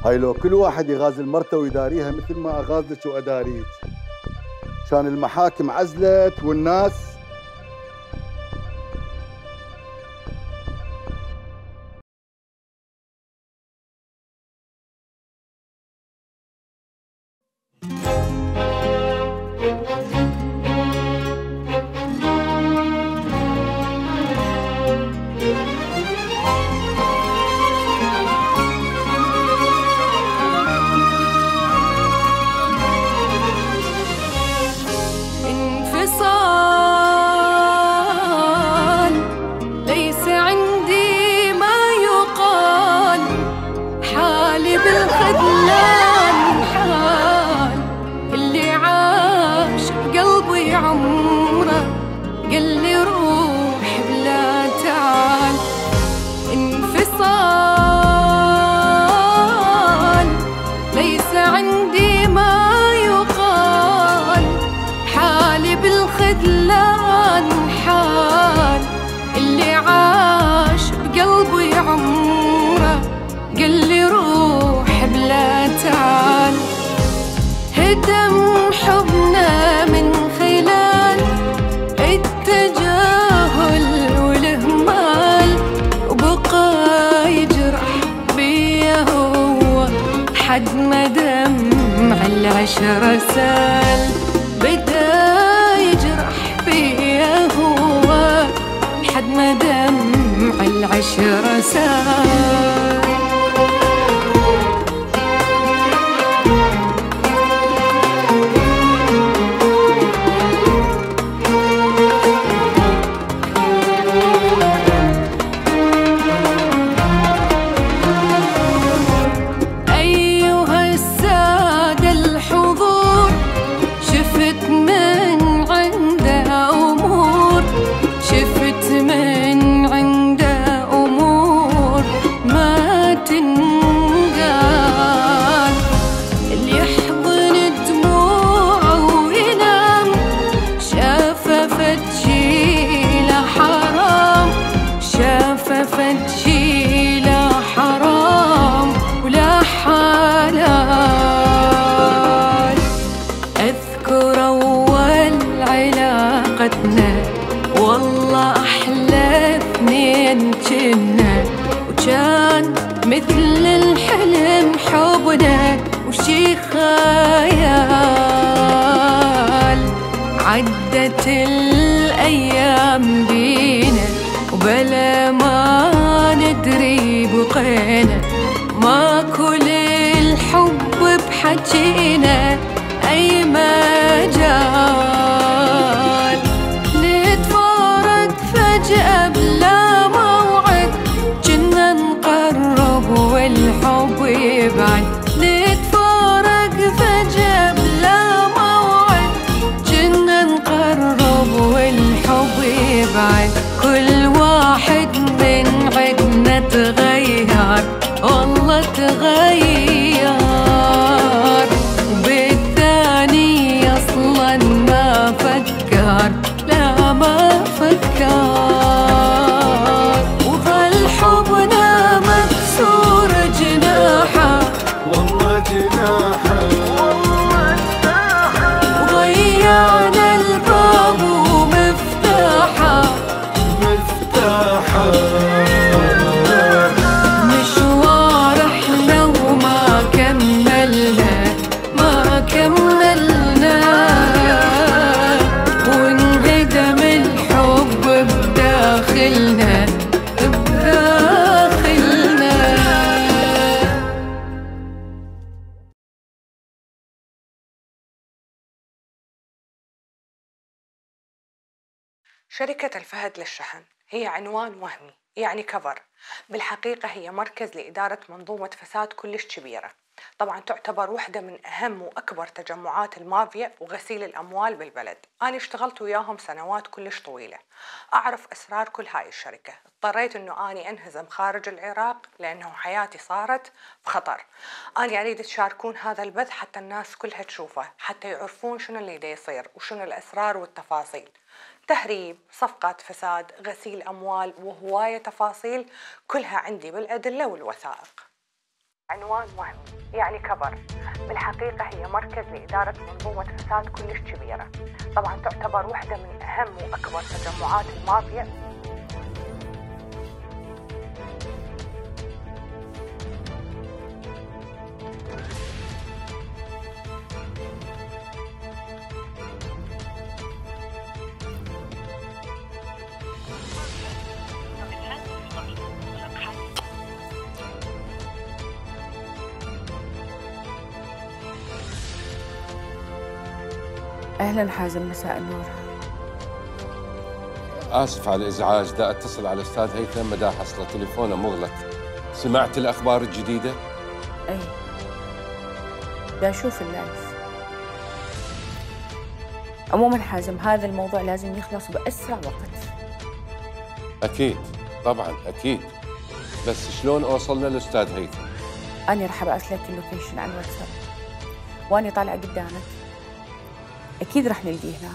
هاي لو كل واحد يغازل مرته ويداريها مثل ما اغازلك واداريك، كان المحاكم عزلت والناس حد ما دمع العشرة سال بدا يجرح فيا هو لحد ما دمع العشرة سال. والله أحلى اثنين جنة وكان مثل الحلم حبنا وشي خيال. عدت الأيام بينا وبلا ما ندري بقينا ما كل الحب بحكينا أي مجال. فجأة بلا موعد جنا نقرب والحب يبعد. نتفارق فجأة بلا موعد جنا نقرب والحب يبعد. كل واحد من عدنا تغير والله تغير بالثاني أصلا ما فكر لا ما فكر. وظل حبنا مكسور جناحه والله جناحه وضيعنا الباب ومفتاحه مشوار احنا وما كملنا وانهدم الحب بداخلنا. شركة الفهد للشحن هي عنوان وهمي يعني كفر، بالحقيقة هي مركز لإدارة منظومة فساد كلش كبيرة. طبعا تعتبر واحدة من أهم وأكبر تجمعات المافيا وغسيل الأموال بالبلد. أنا اشتغلت وياهم سنوات كلش طويلة، أعرف أسرار كل هاي الشركة. اضطريت أنه أني أنهزم خارج العراق لأنه حياتي صارت بخطر. أنا أريد تشاركون هذا البث حتى الناس كلها تشوفه، حتى يعرفون شنو اللي دا يصير وشنو الأسرار والتفاصيل. تهريب، صفقات فساد، غسيل أموال وهواية تفاصيل كلها عندي بالأدلة والوثائق. عنوان وهمي يعني كفر. بالحقيقة هي مركز لإدارة منظومة فساد كلش كبيرة. طبعا تعتبر واحدة من أهم وأكبر تجمعات المافيا. أهلا حازم، مساء النور. آسف على الإزعاج، دا أتصل على الأستاذ هيثم مدى حصله تليفونه مغلق. سمعت الأخبار الجديدة؟ أي، دا أشوف اللايف. عموما حازم، هذا الموضوع لازم يخلص بأسرع وقت. أكيد، طبعا أكيد. بس شلون أوصل للأستاذ هيثم؟ أنا راح أبعث لك اللوكيشن على الواتساب، وأنا طالعة قدامك. أكيد راح نلقيه هناك.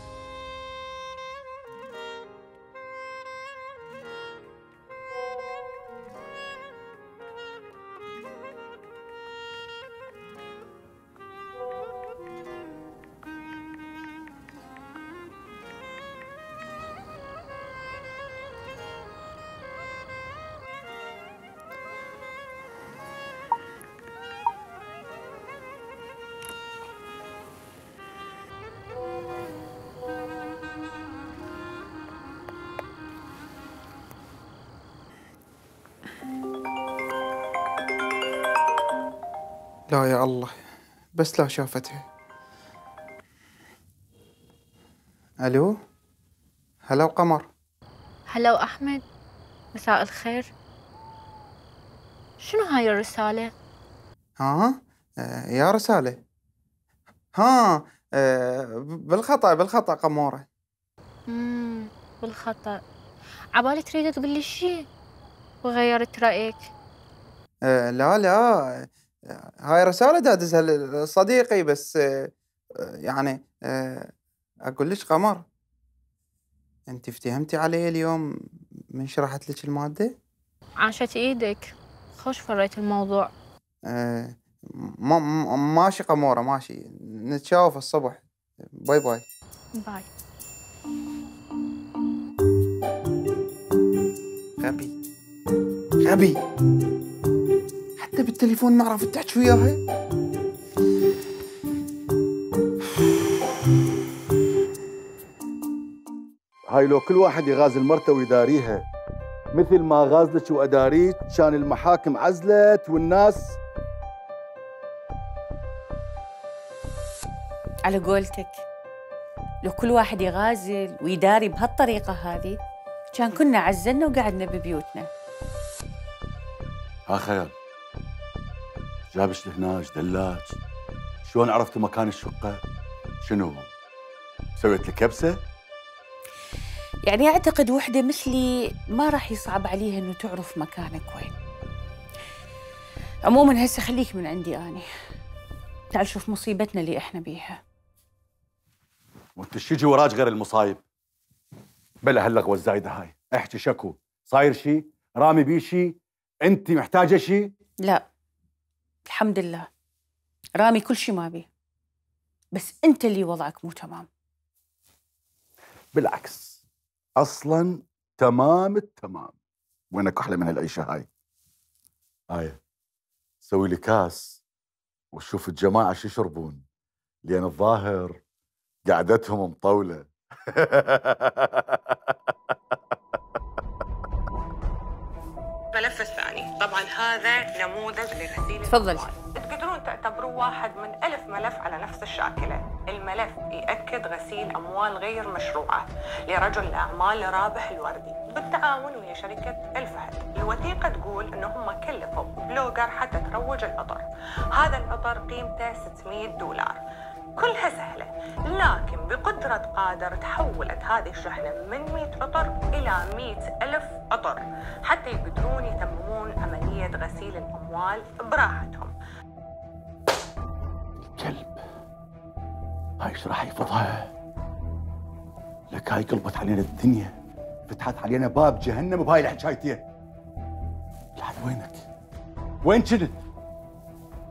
لا يا الله، بس لا شافتها. الو، هلا وقمر. هلا وأحمد، مساء الخير. شنو هاي الرسالة؟ يا رسالة. بالخطأ قمورة. بالخطأ. عبالي تريد تقول لي شي وغيرت رأيك. لا، هاي رسالة دادزها لصديقي، بس يعني أقول لك قمر، أنت افتهمتي علي اليوم من شرحت لك المادة؟ عاشت إيدك، خوش فريت الموضوع. ماشي قمورة، ماشي، نتشاوف الصبح. باي باي. باي. غبي حتى بالتليفون ما عرفت تحكي وياها. هاي لو كل واحد يغازل مرته ويداريها مثل ما غازلك وأداريك، كان المحاكم عزلت والناس. على قولتك، لو كل واحد يغازل ويداري بهالطريقة هذه، كان كنا عزلنا وقعدنا ببيوتنا. ها خيال، جابش لهناك دلاج، شلون عرفتوا مكان الشقة؟ شنو؟ سويت لك كبسة؟ يعني أعتقد وحدة مثلي ما راح يصعب عليها إنه تعرف مكانك وين. عموما هسه خليك من عندي أنا. تعال شوف مصيبتنا اللي إحنا بيها. وانت شيجي وراك غير المصايب؟ بلا هاللغوة الزايدة هاي، احكي شكو، صاير شي؟ رامي بيه شي؟ انت محتاجة شي؟ لا، الحمد لله، رامي كل شي ما بيه، بس أنت اللي وضعك مو تمام. بالعكس، أصلاً تمام التمام. وينك أحلى من هالعيشة هاي سوي لي كاس وشوف الجماعة شو يشربون، لأن الظاهر قعدتهم مطولة. الملف الثاني طبعا هذا نموذج لغسيل تفضل. الأموال. تقدرون تعتبروه واحد من 1000 ملف على نفس الشاكلة. الملف يأكد غسيل أموال غير مشروعة لرجل الأعمال رابح الوردي بالتعاون ويا شركة الفهد. الوثيقة تقول أنهم كلفوا بلوجر حتى تروج العطر. هذا العطر قيمته $600. كلها سهلة، لكن بقدرة قادر تحولت هذه الشحنة من 100 عطر إلى 100,000 عطر حتى يقدرون يتممون عملية غسيل الأموال براحتهم. الكلب هاي ايش راح يفضها؟ لك هاي قلبت علينا الدنيا، فتحت علينا باب جهنم بهاي الحكايتين. لحد وينك؟ وين كنت؟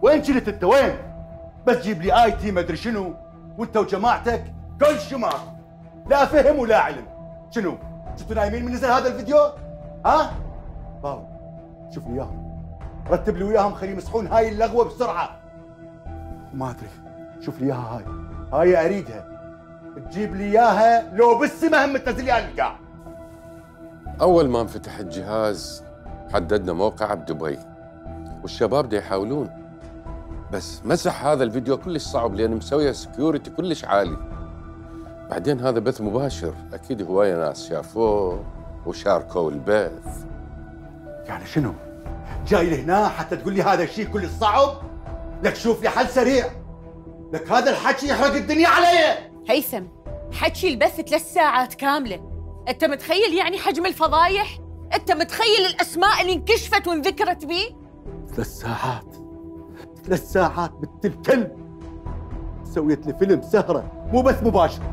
وين شلت انت وين؟ بس جيب لي اي تي ما ادري شنو، وانت وجماعتك كل شمار، لا فهم ولا علم. شنو؟ كنتوا نايمين من نزل هذا الفيديو؟ ها؟ باو شوف لي اياهم، رتب لي وياهم، خلي يمسحون هاي اللغوه بسرعه. ما ادري، شوف لي اياها هاي اريدها، تجيب لي اياها لو بالسما هم تنزل لي القاع. أول ما انفتح الجهاز حددنا موقع بدبي، والشباب دا يحاولون، بس مسح هذا الفيديو كلش صعب لأن مسويه سكيورتي كلش عالي. بعدين هذا بث مباشر، أكيد هواية ناس شافوه وشاركوا البث. يعني شنو؟ جاي لهنا حتى تقول لي هذا الشيء كل صعب؟ لك شوف لي حل سريع، لك هذا الحكي يحرق الدنيا علي. هيثم، حكي البث 3 ساعات كاملة، أنت متخيل يعني حجم الفضايح؟ أنت متخيل الأسماء اللي انكشفت وانذكرت بيه؟ 3 ساعات 3 ساعات بنت الكلب، سويت لي فيلم سهرة مو بث مباشر.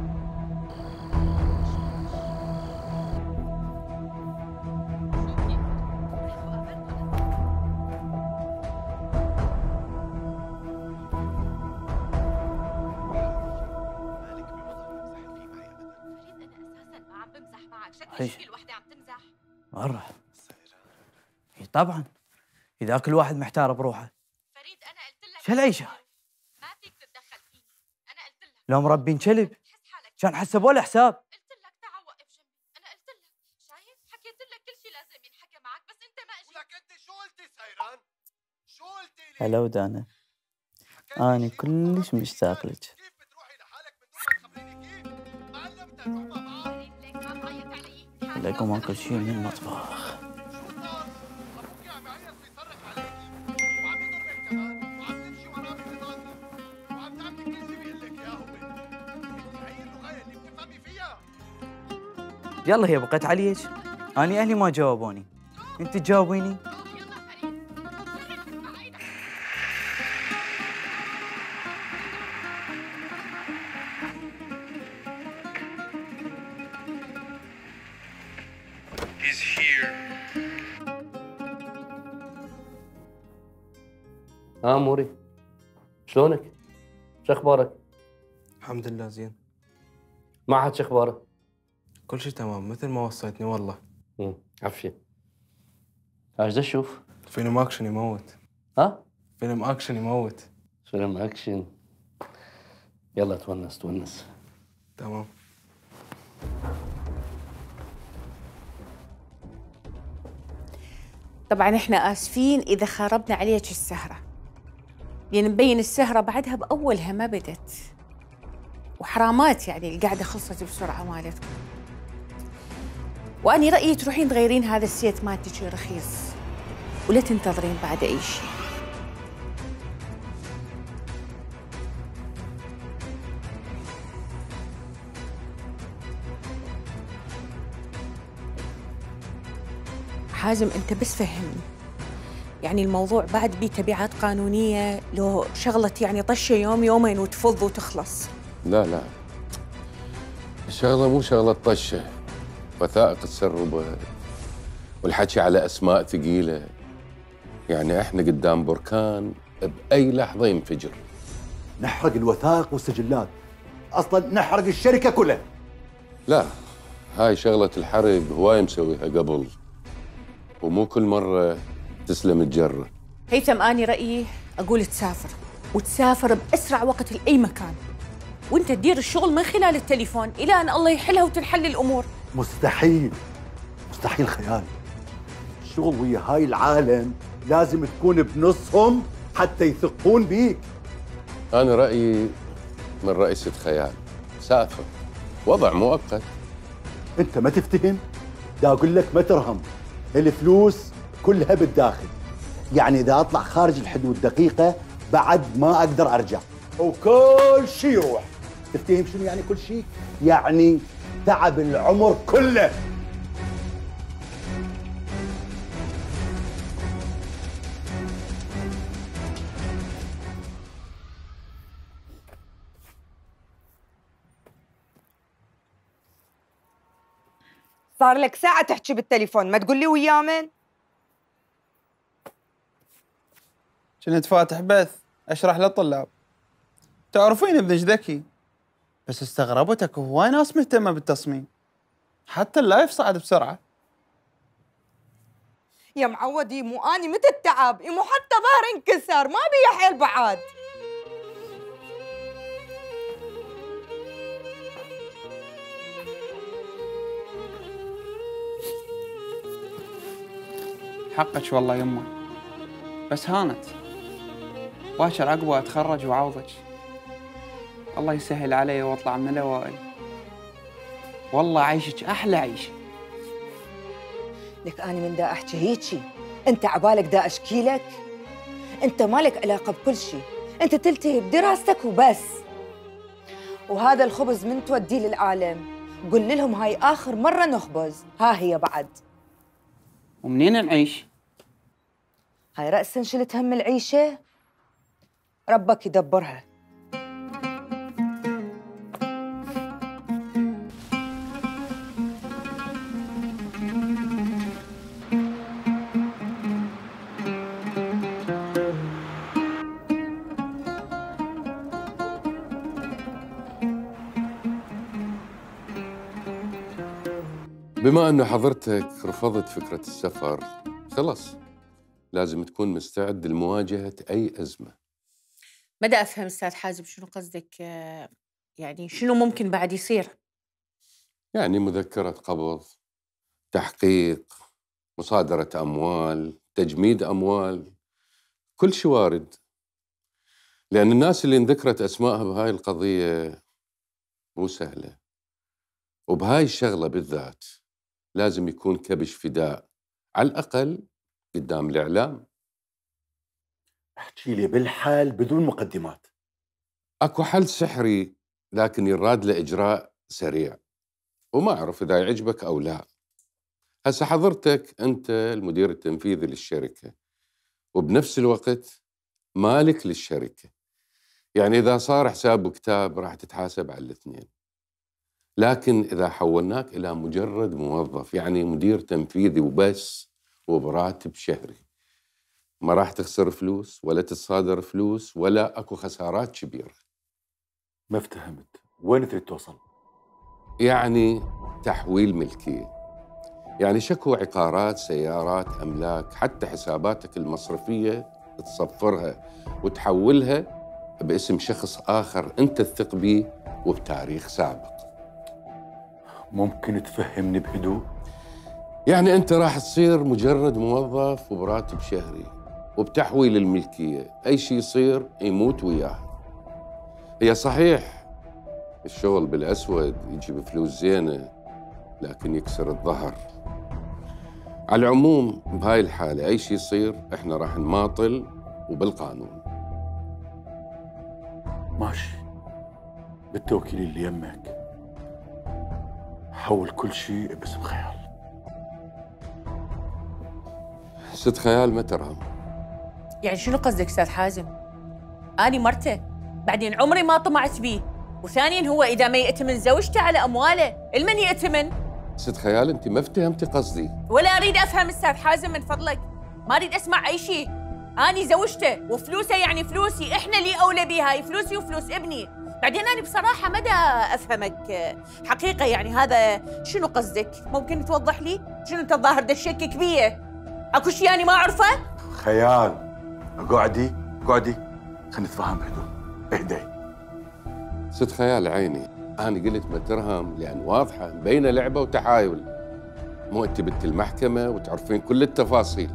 مرة اي طبعا، اذا كل واحد محتار بروحه. فريد انا قلت لك شو العيشه هاي؟ ما فيك تتدخل فيني، انا قلت لك لو مربين كلب كان حسبوا له حساب. قلت لك تعال وقف جنبي، انا قلت لك شايف، حكيت لك كل شيء لازم ينحكى معك بس انت ما اجيت. ولك انت شو قلتي سيران؟ شو قلتي لي؟ هلا ودانا، انا كلش مشتاق لك. كيف بتروحي لحالك بدون ما تخبريني كيف؟ معلمتك تروح معاه؟ ليك ما تعيط علي. لكم اكل شيء من المطبخ. يلا هي بقت عليك، أنا أهلي ما جاوبوني، أنت تجاوبيني؟ موري، شلونك؟ شو اخبارك؟ الحمد لله زين. معهد شو اخبارك؟ كل شيء تمام مثل ما وصيتني والله. عفشي. ايش بدي اشوف؟ فيلم اكشن يموت. ها؟ فيلم اكشن يموت. فيلم اكشن. يلا تونس. تمام. طبعا احنا آسفين إذا خربنا عليك السهرة، لأن مبين السهرة بعدها بأولها ما بدت، وحرامات يعني القعدة خلصت بسرعة مالتكم. وأني رأيي تروحين تغيرين هذا السيت مالتك رخيص، ولا تنتظرين بعد أي شيء. حازم أنت بس فهمني، يعني الموضوع بعد بيه تبعات قانونية، لو شغلة يعني طشة يوم يومين وتفض وتخلص. لا الشغلة مو شغلة طشة، وثائق تسرب والحكي على أسماء ثقيلة، يعني إحنا قدام بركان بأي لحظة ينفجر. نحرق الوثائق والسجلات، أصلاً نحرق الشركة كلها. لا، هاي شغلة الحرق هواي مسويها قبل، ومو كل مرة تسلم الجرة. هيثم أني رأيي أقول تسافر، وتسافر بأسرع وقت لأي مكان، وأنت تدير الشغل من خلال التليفون إلى أن الله يحلها وتنحل الأمور. مستحيل خيال. الشغل ويا هاي العالم لازم تكون بنصهم حتى يثقون بيك. أنا رأيي من رئيسة خيال، سافر، وضع مؤقت. أنت ما تفتهم؟ دا أقول لك ما ترهم، الفلوس كلها بالداخل، يعني إذا أطلع خارج الحدود دقيقة بعد ما أقدر أرجع، وكل شيء يروح. تفتهم شنو يعني كل شيء؟ يعني تعب العمر كله. صار لك ساعة تحكي بالتليفون، ما تقول لي وياه من؟ كنت فاتح بث اشرح للطلاب. تعرفين ابنك ذكي، بس استغربت اكو هواي ناس مهتمه بالتصميم، حتى اللايف صعد بسرعه. يا معود يمو اني متى التعب، يمو حتى ظهري انكسر، ما بيا حيل بعد. حقك والله يمه، بس هانت. باكر عقبه اتخرج وعوضك. الله يسهل علي واطلع من الاوائل. والله عيشك احلى عيشه. لك اني من دا احكي هيجي، انت عبالك دا اشكي لك؟ انت مالك علاقه بكل شيء، انت تلتهي بدراستك وبس. وهذا الخبز من توديه للعالم، قل لهم هاي اخر مره نخبز، ها هي بعد. ومنين نعيش؟ هاي رأسا شلت هم العيشه، ربك يدبرها. بما أنه حضرتك رفضت فكرة السفر، خلاص لازم تكون مستعد لمواجهة أي أزمة. ما دا أفهم أستاذ حازم شنو قصدك، يعني شنو ممكن بعد يصير؟ يعني مذكرة قبض، تحقيق، مصادرة أموال، تجميد أموال، كل شيء وارد. لأن الناس اللي انذكرت أسمائها بهاي القضية مو سهلة، وبهاي الشغلة بالذات لازم يكون كبش فداء على الأقل قدام الإعلام. احكي لي بالحال بدون مقدمات. أكو حل سحري لكن يراد له إجراء سريع، وما أعرف إذا يعجبك أو لا. هسه حضرتك أنت المدير التنفيذي للشركة، وبنفس الوقت مالك للشركة، يعني إذا صار حساب وكتاب راح تتحاسب على الاثنين. لكن إذا حولناك إلى مجرد موظف، يعني مدير تنفيذي وبس وبراتب شهري، ما راح تخسر فلوس ولا تتصادر فلوس ولا أكو خسارات كبيرة. ما افتهمت، وين تريد توصل؟ يعني تحويل ملكية، يعني شكو عقارات، سيارات، أملاك، حتى حساباتك المصرفية تصفرها وتحولها باسم شخص آخر أنت تثق به وبتاريخ سابق. ممكن تفهمني بهدوء؟ يعني أنت راح تصير مجرد موظف وبراتب شهري، وبتحويل الملكية أي شيء يصير يموت وياه. هي صحيح الشغل بالأسود يجيب فلوس زينة، لكن يكسر الظهر. على العموم بهاي الحالة أي شيء يصير إحنا راح نماطل وبالقانون. ماشي، بالتوكيل اللي يمك حول كل شيء باسم خيال. ست خيال ما ترهم. يعني شنو قصدك أستاذ حازم؟ أني مرته، بعدين عمري ما طمعت بيه، وثانيا هو إذا ما يأتمن زوجته على أمواله، المن يأتمن؟ ست خيال أنت ما افتهمتي قصدي. ولا أريد أفهم أستاذ حازم من فضلك، ما أريد أسمع أي شيء. أني زوجته وفلوسه يعني فلوسي، إحنا اللي أولى بيها، هاي فلوسي وفلوس ابني. بعدين أنا بصراحة ما دا أفهمك حقيقة، يعني هذا شنو قصدك؟ ممكن توضح لي؟ شنو أنت الظاهر دا تشكك بيه؟ أكو شيء أنا ما أعرفه؟ خيال، قعدي قعدي، خلينا نتفاهم بهدوء، اهدي. ست خيال عيني، أنا قلت ما ترهم لأن واضحة بين لعبة وتحايل. مو أنت بنت المحكمة وتعرفين كل التفاصيل.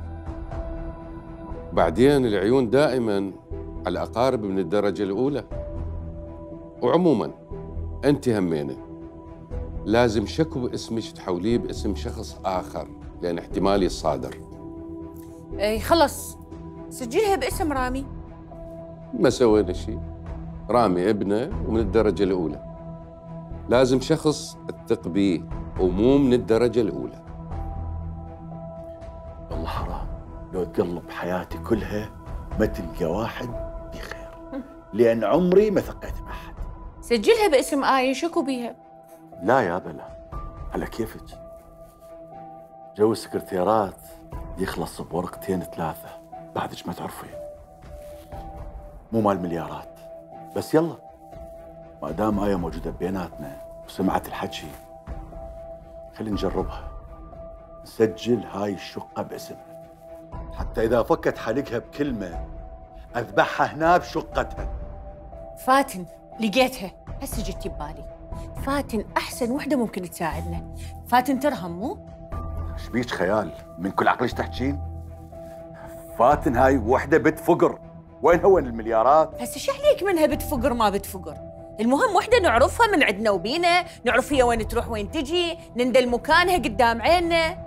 بعدين العيون دائما على الأقارب من الدرجة الأولى. وعموما أنت همينة لازم شكو باسمك تحوليه باسم شخص آخر، لأن احتمال يصادر. اي خلص سجلها باسم رامي. ما سوينا شيء، رامي ابنه ومن الدرجة الأولى، لازم شخص تثق بيه ومو من الدرجة الأولى. والله حرام لو تقلب حياتي كلها ما تلقى واحد بخير، لأن عمري ما ثقيت بأحد. سجلها باسم آية، شكو بيها؟ لا يا بلا، على كيفك. جو السكرتيرات يخلص بورقتين ثلاثة، بعدك ما تعرفين. مو مال مليارات. بس يلا، ما دام آية موجودة بيناتنا وسمعت الحكي، خلينا نجربها. نسجل هاي الشقة باسمها، حتى إذا فكت حلقها بكلمة أذبحها هنا بشقتها. فاتن لقيتها، هسه جتي ببالي. فاتن أحسن وحدة ممكن تساعدنا. فاتن ترهم مو؟ ايش بيك خيال؟ من كل عقلش تحكين؟ فاتن هاي وحدة بنت فقر، وين المليارات؟ هسه شو عليك منها بتفقر ما بتفقر؟ المهم وحدة نعرفها من عندنا وبينا، نعرف هي وين تروح وين تجي، نندل مكانها قدام عيننا.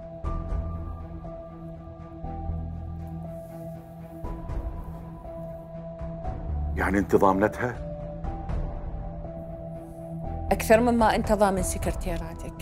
يعني انت ضامنتها؟ أكثر مما أنت ضامن سكرتيراتك.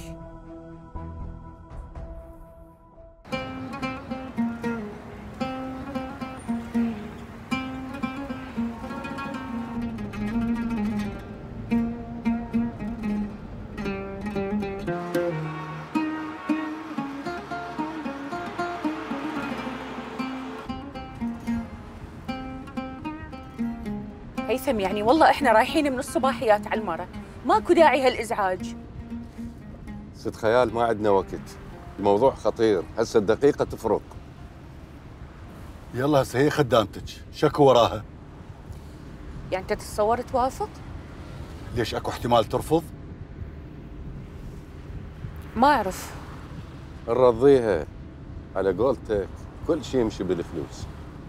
هيثم يعني والله احنا رايحين من الصباحيات على المرة، ماكو داعي هالازعاج. ست خيال ما عندنا وقت، الموضوع خطير، هسه الدقيقة تفرق. يلا هسه هي خدامتك، شكو وراها. يعني انت تتصور توافق؟ ليش اكو احتمال ترفض؟ ما اعرف. نرضيها، على قولتك كل شيء يمشي بالفلوس.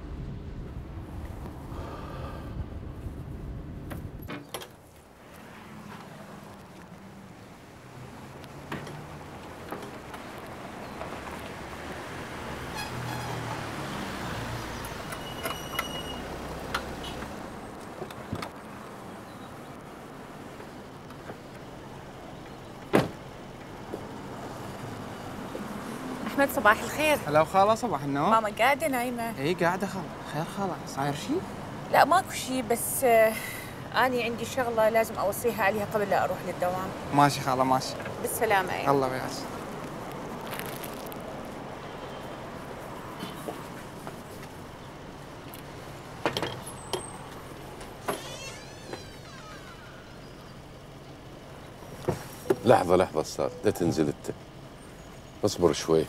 أحمد صباح الخير. هلا وخالة صباح النور. ماما قاعدة نايمة. اي قاعدة خالة. خير خالة، صاير شيء؟ لا ماكو شيء، بس أنا عندي شغلة لازم أوصيها عليها قبل لا أروح للدوام. ماشي خالة ماشي. بالسلامة يعني. الله وياك. لحظة أستاذ، لا تنزل أنت، اصبر شوي.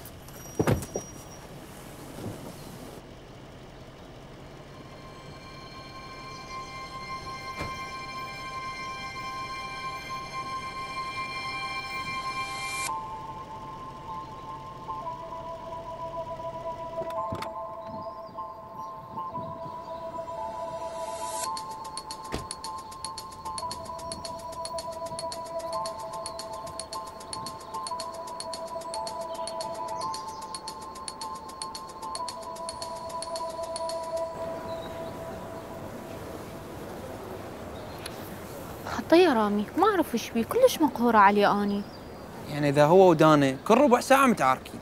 خطية رامي، ما أعرف إيش بيه، كلش مقهورة عليه أني. يعني إذا هو وداني كل ربع ساعة متعاركين.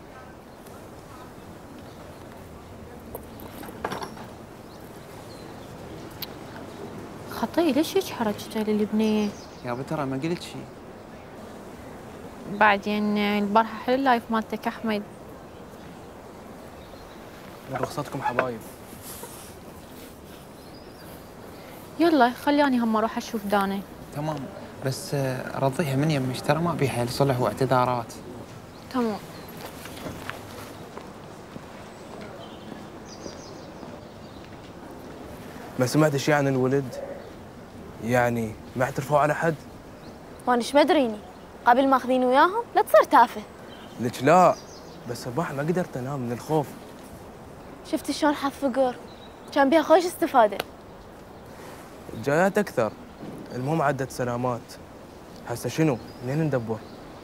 خطية ليش هيك حركته للبنية؟ يا ترى ما قلت شيء. بعدين البارحة حلو اللايف مالتك أحمد. من رخصتكم حبايب. يلا خليني هم أروح أشوف دانا. تمام، بس رضيها من يمش، ترى ما بيها الصلح واعتذارات. تمام. ما سمعت شيء عن الولد؟ يعني ما اعترفوا على حد؟ وانا ايش مدريني؟ قبل ما اخذين وياهم لا تصير تافه. ليش لا؟ بس صباح ما قدرت انام من الخوف. شفت شلون حظ فقر؟ كان بيها خوش استفاده. جايات اكثر. المهم عدت سلامات. هسه شنو؟ منين ندبر؟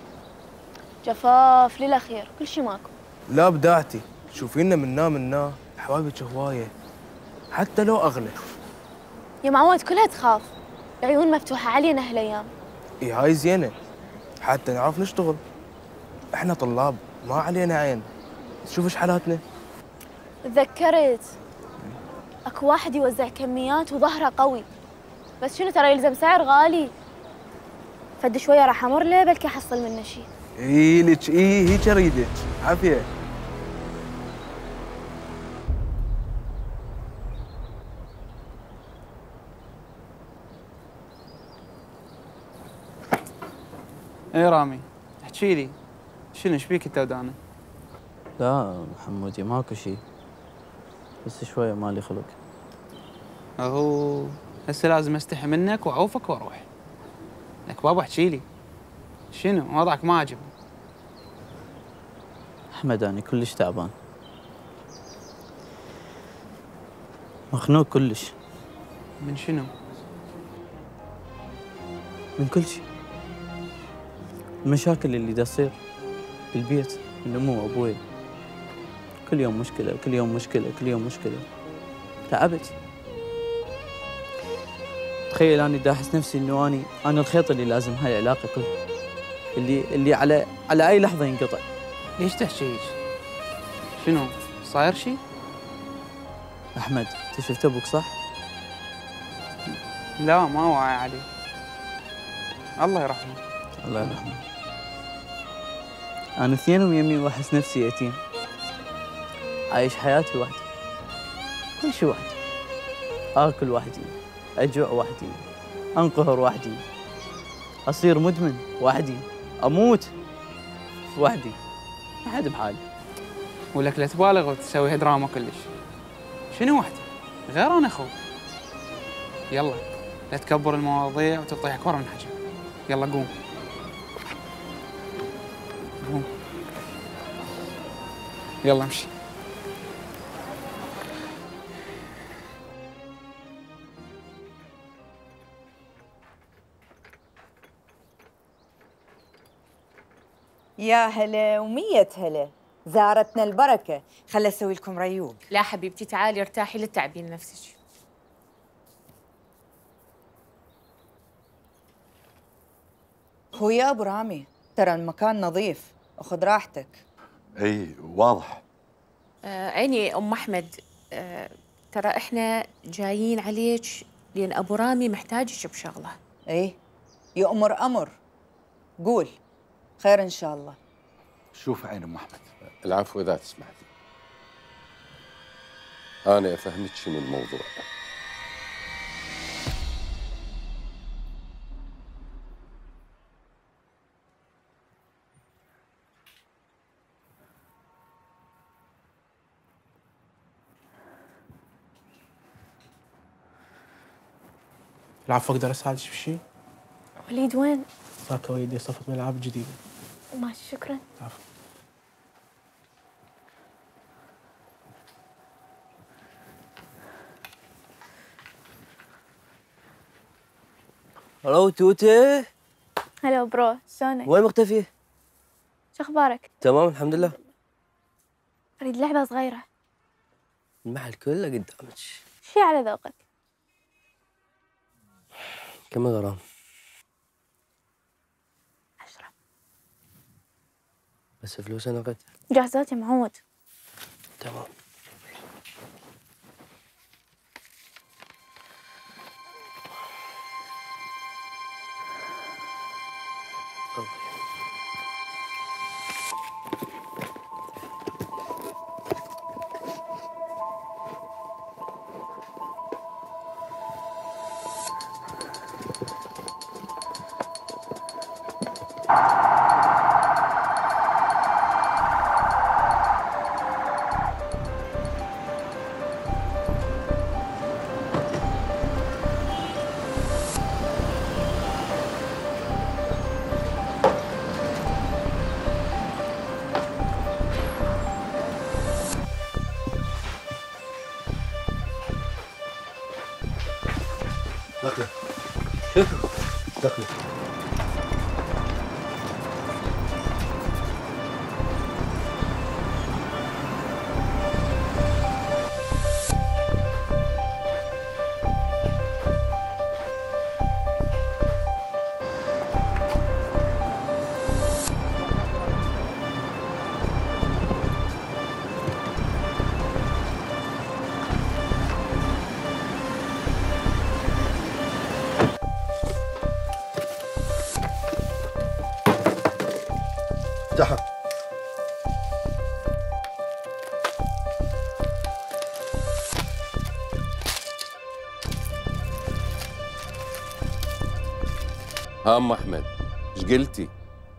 جفاف للاخير، كل شيء ماكو. لا بداعتي، شوفينا منا حوابك هوايه، حتى لو اغلى. يا معود كلها تخاف، العيون مفتوحه علينا هالايام. اي هاي زينه، حتى نعرف نشتغل. احنا طلاب ما علينا عين. شوف ايش حالاتنا. تذكرت اكو واحد يوزع كميات وظهره قوي، بس شنو ترى يلزم سعر غالي. فد شويه راح امر له بلكي احصل منه شيء. اي لك هيك اريدك، عافيه. ايه رامي، احكي لي شنو ايش بيك انت ودانا؟ لا محمودي ماكو شيء، بس شويه مالي خلق. اهو هسه لازم استحي منك واعوفك واروح. لك بابا احكي لي شنو وضعك ما عاجبني؟ احمد انا كلش تعبان، مخنوق كلش. من شنو؟ من كل شيء. المشاكل اللي دا تصير بالبيت من امي وابوي، كل يوم مشكله كل يوم مشكله كل يوم مشكله. تعبت. تخيل اني دا احس نفسي انه انا الخيط اللي لازم هاي العلاقه كلها، اللي على اي لحظه ينقطع. ليش تحكي هيك؟ شنو؟ صاير شيء؟ احمد انت شفت ابوك صح؟ لا ما واعي عليه. الله يرحمه. الله يرحمه. انا اثنينهم يمي واحس نفسي يتيم، عايش حياتي وحدي، كل شيء وحدي، اكل وحدي، اجوع وحدي، انقهر وحدي، اصير مدمن وحدي، اموت وحدي، ما حد بحالي. ولك لا تبالغ وتسوي دراما كلش. شنو وحدي؟ غير انا اخوك. يلا لا تكبر المواضيع وتطيح اكبر من حجمك. يلا قوم قوم، يلا امشي. يا هلا ومية هلا، زارتنا البركة. خلي أسوي لكم ريوق. لا حبيبتي تعالي ارتاحي لا تتعبين نفسك. هو يا أبو رامي ترى المكان نظيف، أخذ راحتك. اي واضح. عيني أم أحمد، ترى إحنا جايين عليك لأن أبو رامي محتاجك بشغلة. إيه يأمر أمر، قول خير إن شاء الله. شوف عين ام احمد. العفو اذا تسمح لي. انا افهمك شنو الموضوع. العفو اقدر اساعدك بشيء؟ وليد وين؟ ذاك وليدي صفت بالالعاب الجديده. ماشي شكرا. عفو. هلو توتي. هلا برو، شلونك؟ وين مختفية؟ شو اخبارك؟ تمام الحمد لله. اريد لعبة صغيرة. المحل كله قدامك. شي على ذوقك. كم غرام؟ 10. بس فلوس نقد؟ جاهزات يا معود. تمام. دخله دخله. افتحها. ها ام احمد ايش قلتي؟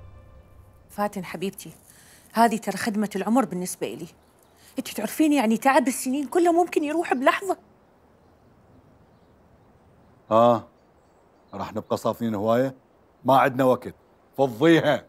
فاتن حبيبتي، هذه ترى خدمة العمر بالنسبة لي. انت تعرفين يعني تعب السنين كله ممكن يروح بلحظة. راح نبقى صافين هواية؟ ما عندنا وقت، فضيها.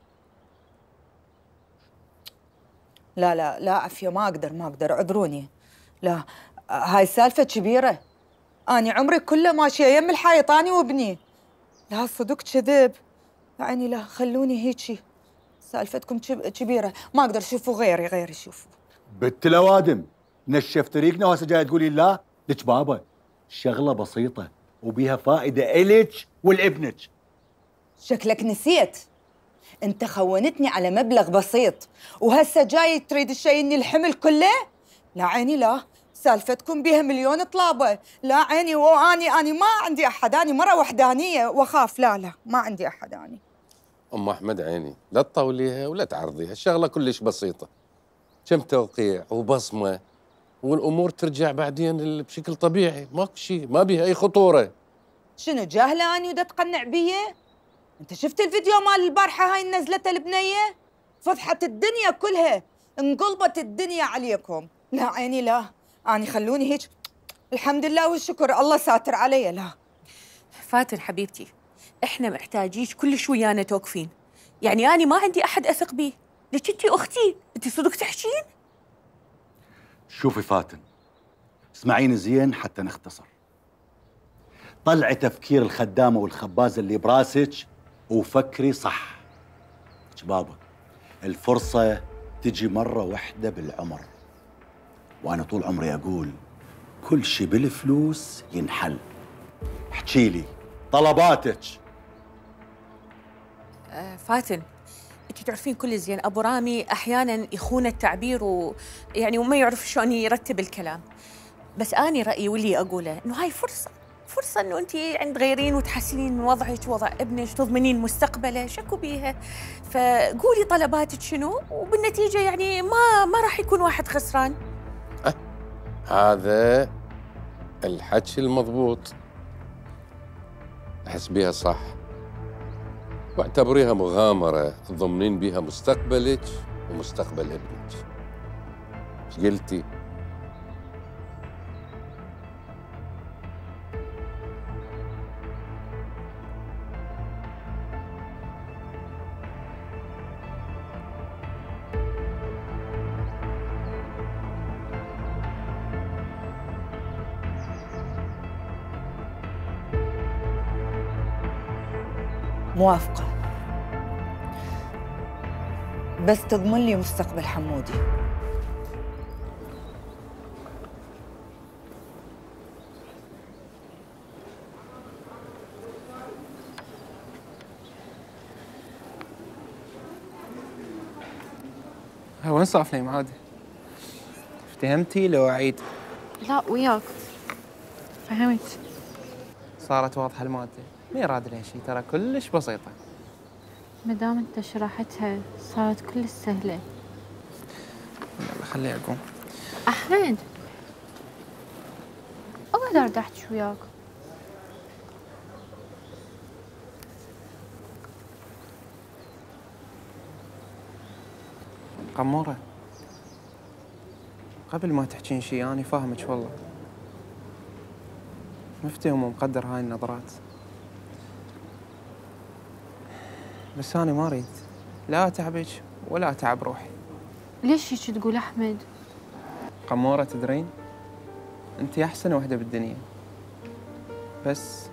لا لا لا عفية، ما أقدر اعذروني. لا، هاي سالفة كبيرة. أنا عمري كله ماشية يم الحايط أنا وابني. لا صدق كذب يعني. لا خلوني هيجي، سالفتكم كبيرة، ما أقدر. شوفوا غيري شوفوا. بنت الأوادم، نشف طريقنا وهسه جاي تقولي لا؟ لك بابا شغلة بسيطة وبيها فائدة إلك ولابنك. شكلك نسيت، انت خونتني على مبلغ بسيط وهسه جاي تريد تشيلني الحمل كله؟ لا عيني لا، سالفتكم بيها مليون طلابه. لا عيني، واني ما عندي احد، اني مره وحدانيه واخاف. لا ما عندي احد اني. ام احمد عيني، لا تطوليها ولا تعرضيها، الشغله كلش بسيطه، كم توقيع وبصمه والامور ترجع بعدين بشكل طبيعي، ماكو شيء، ما بيها اي خطوره. شنو جاهله اني ودا تقنع بيه؟ انت شفت الفيديو مال البارحه هاي نزلته البنيه؟ فضحت الدنيا كلها، انقلبت الدنيا عليكم. لا عيني لا، اني خلوني هيك، الحمد لله والشكر، الله ساتر علي. لا فاتن حبيبتي، احنا محتاجيش كل ويانا توقفين، يعني أنا ما عندي أحد أثق بيه، ليش أنتي أختي؟ أنتي صدق تحشين؟ شوفي فاتن، اسمعيني زين حتى نختصر. طلعي تفكير الخدامة والخبازة اللي براسك وفكري صح. شبابك الفرصة تجي مرة واحدة بالعمر، وأنا طول عمري أقول كل شي بالفلوس ينحل. احكي لي طلباتك. فاتن، انتي تعرفين كل زين ابو رامي احيانا يخون التعبير ويعني وما يعرف شلون يرتب الكلام، بس اني رايي واللي اقوله انه هاي فرصه انه انتي عند غيرين وتحسنين وضعك ووضع ابنك، تضمنين مستقبله، شكو بيها. فقولي طلباتك شنو، وبالنتيجه يعني ما راح يكون واحد خسران. هذا الحكي المضبوط، احس بيها صح، واعتبريها مغامرة تضمنين بيها مستقبلك ومستقبل ابنك. ايش قلتي؟ موافقة، بس تضمن لي مستقبل حمودي. وين صافني معادي؟ افتهمتي لو أعيد؟ لا وياك فهمت. صارت واضحة المادة، مي راد لها شيء، ترى كلش بسيطة. ما دام انت شرحتها صارت كلش سهلة. يلا خليني أقوم. أحمد، أقدر أحكي وياك؟ قمورة، قبل ما تحكين شيء أنا فاهمك والله، مفتهم ومقدر هاي النظرات، بس أنا ما أريد لا أتعبك ولا أتعب روحي. ليش هيك تقول أحمد؟ قمورة تدرين، أنت أحسن وحدة بالدنيا، بس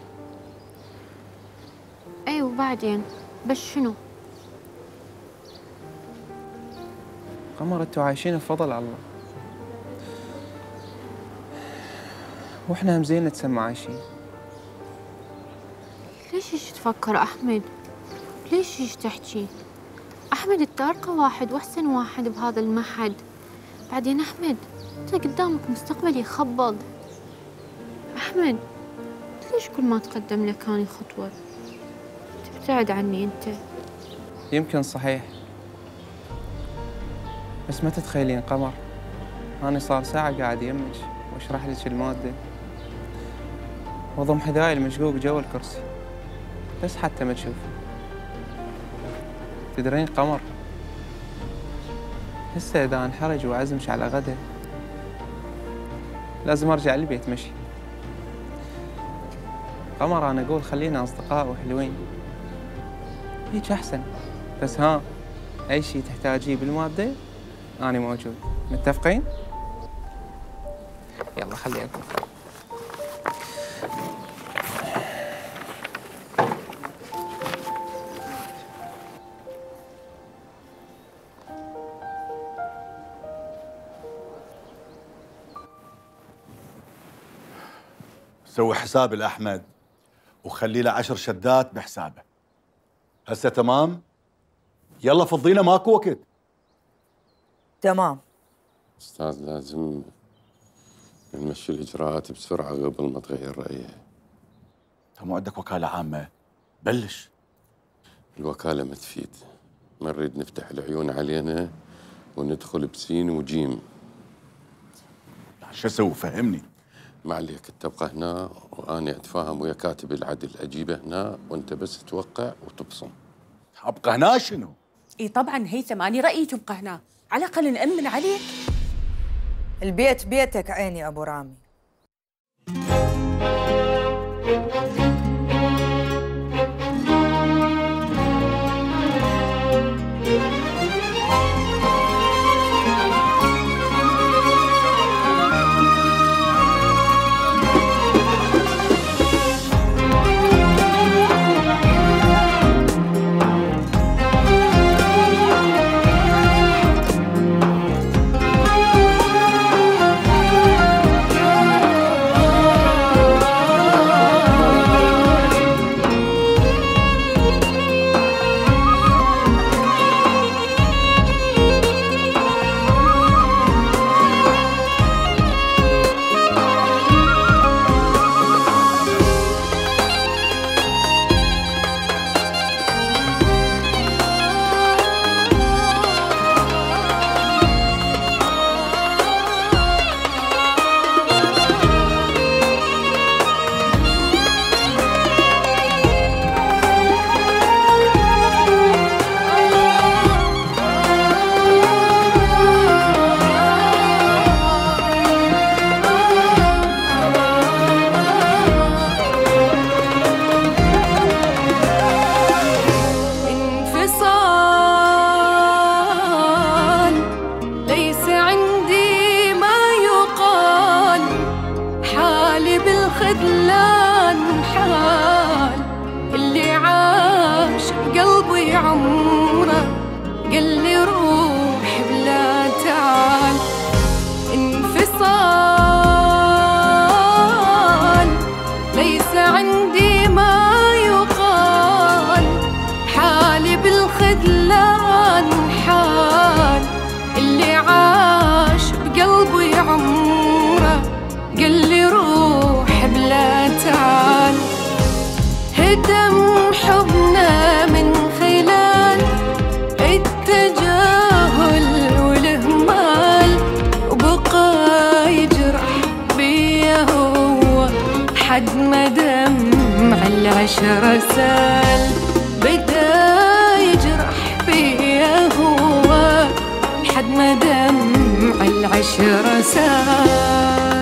أي وبعدين بس شنو؟ قمر انتوا عايشين بفضل الله، واحنا مزين نتسمى عايشين. ليش هيك تفكر أحمد؟ ليش هيك تحكي؟ أحمد انت أرقى واحد وأحسن واحد بهذا المعهد، بعدين أحمد انت قدامك مستقبل يخبض. أحمد ليش كل ما تقدم لك أنا خطوة تبتعد عني انت؟ يمكن صحيح، بس ما تتخيلين قمر، أنا صار ساعة قاعد يمك واشرح لك المادة وضم حذائي المشقوق جوا الكرسي، بس حتى ما تشوفي. تدرين قمر، هسه إذا انحرج وعزمش على غدا لازم أرجع البيت مشي. قمر أنا أقول خلينا أصدقاء وحلوين، هيك أحسن. بس ها، أي شيء تحتاجيه بالمادة أنا موجود، متفقين؟ يلا خلي أقول. سوي حساب الأحمد وخلي له 10 شدات بحسابه. هسه تمام؟ يلا فضينا ماكو وقت. تمام. أستاذ لازم نمشي الإجراءات بسرعة قبل ما تغير رأيه. مو عندك وكالة عامة؟ بلش. الوكالة ما تفيد، ما نريد نفتح العيون علينا وندخل بسين وجيم. شو اسوي فهمني؟ ما عليك، تبقى هنا وأنا أتفاهم ويا كاتب العدل، أجيبه هنا وأنت بس توقع وتبصم. أبقى هنا شنو؟ اي طبعا هيثم، أنا رأيي تبقى هنا، على الأقل نأمن عليك. البيت بيتك عيني أبو رامي. خذلان حال اللي عاش بقلبي عمره قال لي روح بلا تعال. انفصال ليس عندي ما يقال، حالي بالخذلان حال اللي عاش بقلبي عمره قال لي روح بلا تعال. هدم حبنا من خلال التجاهل والإهمال، وبقى يجرح بيا هو حد ما دمع العشرة سال. بدا يجرح بيا هو حد ما دمع العشرة سال.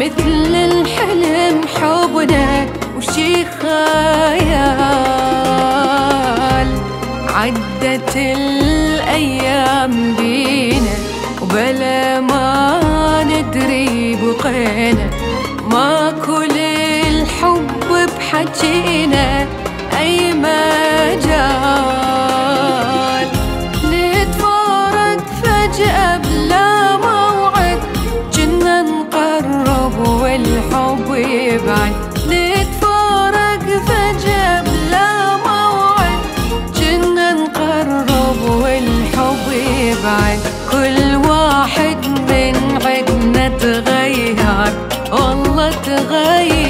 مثل الحلم حبنا وشي خيال. عدت الأيام بينا وبلا ما ندري بقينا، ما كل الحب بحجينا أي مجال. نتفارق فجأة بلا موعد، جنا نقرب والحب يبعد. نتفارق فجأة بلا موعد، جنا نقرب والحب يبعد. كل واحد من عدنا تغير، والله تغير.